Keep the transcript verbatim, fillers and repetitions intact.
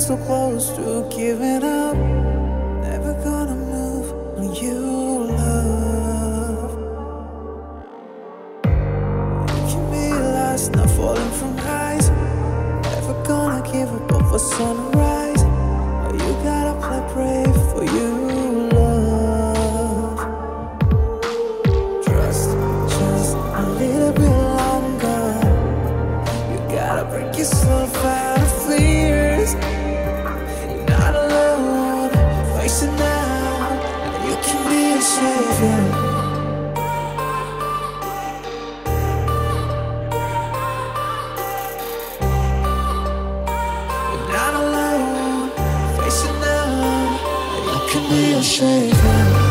so close to giving up. Never gonna move on you, love. You can be lost, not falling from highs. Never gonna give up over sunrise. You gotta play brave for you, love. Trust just a little bit longer. You gotta break yourself out of fears. You're not alone, face it now. You can be a savior. You're not alone, face it now. You can be a savior.